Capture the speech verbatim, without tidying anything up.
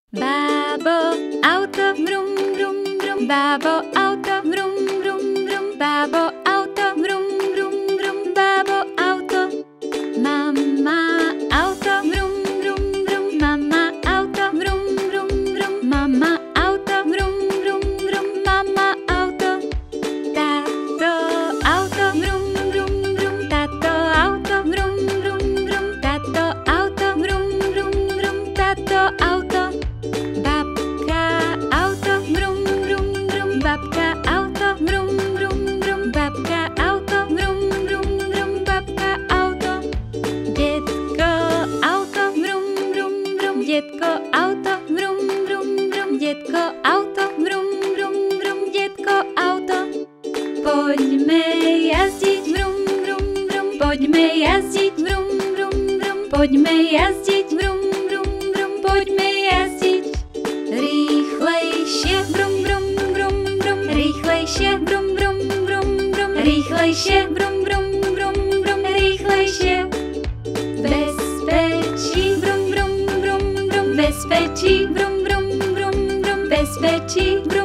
Bábo auto, vrum, vrum, vrum. Bábo auto, vrum, vrum, vrum. Bábo auto, vrum, vrum, vrum. Bábo auto. Mama auto, vrum, vrum, vrum. Mama auto, vrum, vrum, vrum. Mama auto, vrum, vrum, vrum. Mama auto. Táto auto, vrum, vrum, vrum. Táto auto, vrum, vrum, vrum. Táto auto, vrum, vrum, vrum. Táto auto. Babka auto, vrum, vrum, vrum. Babka auto, vrum, vrum, vrum. Babka auto, vrum, vrum, vrum. Babka auto. Detko auto, vrum, vrum, vrum. Detko auto, vrum, vrum, vrum. Detko auto, vrum, vrum, vrum. Detko auto. Poďme jazdiť, vrum, vrum, vrum. Poďme jazdiť, vrum, vrum, vrum. Poďme jazdiť, vrum, vrum, vrum. Poďme jazdiť. Rýchlejšie, vrum, vrum, vrum, vrum. Rýchlejšie, vrum, vrum, vrum, vrum. Rýchlejšie, vrum, vrum, vrum, vrum. Rýchlejšie. Bezpečí, vrum, vrum, vrum, vrum. Bezpečí, vrum, vrum, vrum, vrum. Bezpečí, vrum.